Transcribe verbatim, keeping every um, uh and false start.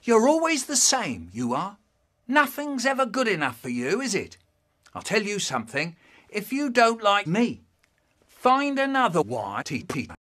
You're always the same, you are. Nothing's ever good enough for you, is it? I'll tell you something. If you don't like me, find another white teacher.